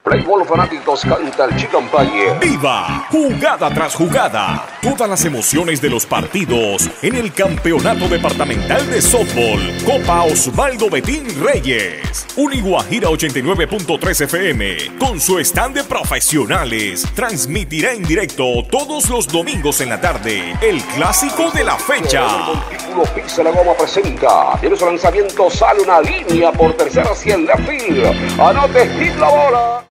Playboy Fanáticos canta el Chicken Pie. ¡Viva! Jugada tras jugada. Todas las emociones de los partidos en el Campeonato Departamental de Softball. Copa Osvaldo Betín Reyes. Uniguajira 89.3 FM. Con su stand de profesionales. Transmitirá en directo todos los domingos en la tarde. El clásico de la fecha. El título Pisa la Goma presenta. Tiene su lanzamiento, sale una línea por tercera hacia el left field. Anote, hit la bola.